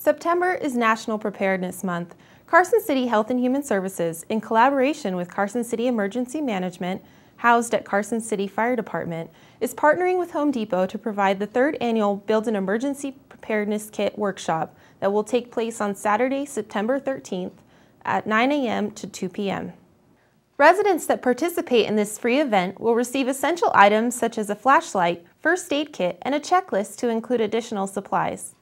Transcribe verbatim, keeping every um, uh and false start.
September is National Preparedness Month. Carson City Health and Human Services, in collaboration with Carson City Emergency Management, housed at Carson City Fire Department, is partnering with Home Depot to provide the third annual Build an Emergency Preparedness Kit workshop that will take place on Saturday, September thirteenth at nine A M to two P M Residents that participate in this free event will receive essential items such as a flashlight, first aid kit, and a checklist to include additional supplies.